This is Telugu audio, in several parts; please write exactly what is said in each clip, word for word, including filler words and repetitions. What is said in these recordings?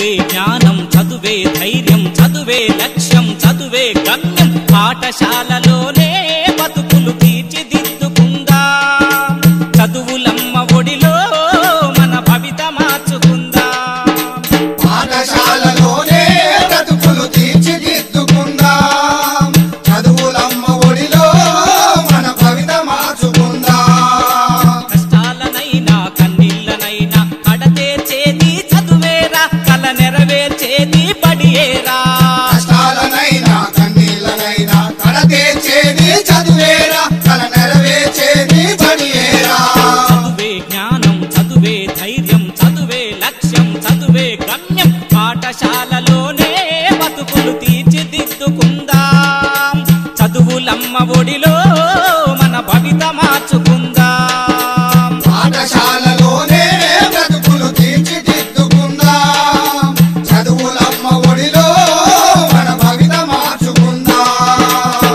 చదువే జ్ఞానం చదువే ధైర్యం చదువే లక్ష్యం చదువే గమ్యం పాఠశాలలోనే బతుకులు తీర్చిదిద్దుకుందాం చదువులమ్మ ఒడిలో మన భవిత మార్చుకుందాం పాఠశాలలోనే బతుకులు తీర్చిదిద్దుకుందాం చదువులమ్మ ఒడిలో మన భవిత మార్చుకుందాం కష్టాలనైనా కన్నీళ్ళనైనా కడతేర్చేది చదువేరా కల నెరవేర్చేది బడియేరా కష్టాలనైనా కన్నీళ్ళనైనా కడతేర్చేది చదువేరా కల నెరవేర్చేది బడియేరా చదువే జ్ఞానం చదువే ధైర్యం చదువే లక్ష్యం చదువే గమ్యం పాఠశాలలోనే బతుకులు తీర్చిదిద్దుకుందాం చదువులమ్మ ఒడిలో మన భవిత మార్చుకుందాం పాఠశాలలోనే బ్రతుకులు తీర్చిదిద్దుకుందాం చదువులమ్మ ఒడిలో మన భవిత మార్చుకుందాం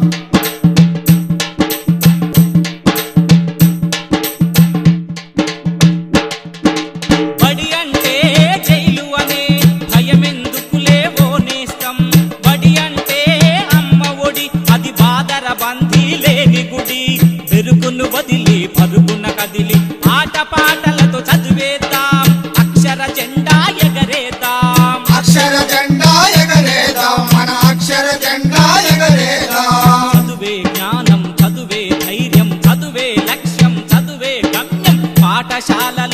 బడి అంటే జైలు అనే భయమెందుకులే ఓ నేస్తం బడి అంటే అమ్మ ఒడి అది బాదర బందీ లేని గుడి పెరుగును వదిలి పరుగున కదిలి ఆట పాటలతో చదివేద్దాం అక్షర జెండా ఎగరేద్దాం అక్షర జెండా ఎగరేదాం మన అక్షర జెండా ఎగరేదాం చదువే జ్ఞానం చదువే ధైర్యం చదువే లక్ష్యం చదువే గమ్యం పాఠశాల